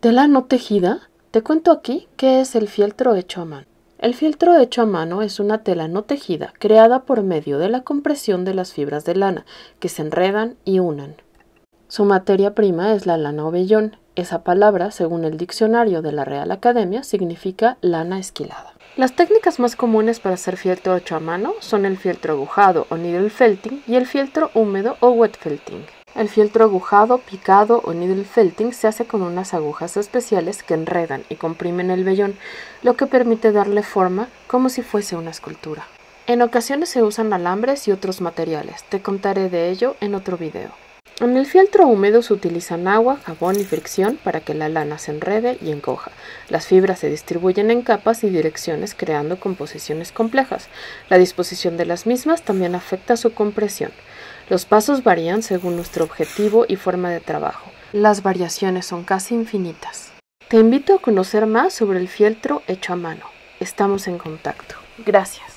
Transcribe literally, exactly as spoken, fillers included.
¿Tela no tejida? Te cuento aquí qué es el fieltro hecho a mano. El fieltro hecho a mano es una tela no tejida creada por medio de la compresión de las fibras de lana que se enredan y unen. Su materia prima es la lana o vellón. Esa palabra, según el diccionario de la Real Academia, significa lana esquilada. Las técnicas más comunes para hacer fieltro hecho a mano son el fieltro agujado o needle felting y el fieltro húmedo o wet felting. El fieltro agujado, picado o needle felting se hace con unas agujas especiales que enredan y comprimen el vellón, lo que permite darle forma como si fuese una escultura. En ocasiones se usan alambres y otros materiales, te contaré de ello en otro video. En el fieltro húmedo se utilizan agua, jabón y fricción para que la lana se enrede y encoja. Las fibras se distribuyen en capas y direcciones creando composiciones complejas. La disposición de las mismas también afecta su compresión. Los pasos varían según nuestro objetivo y forma de trabajo. Las variaciones son casi infinitas. Te invito a conocer más sobre el fieltro hecho a mano. Estamos en contacto. Gracias.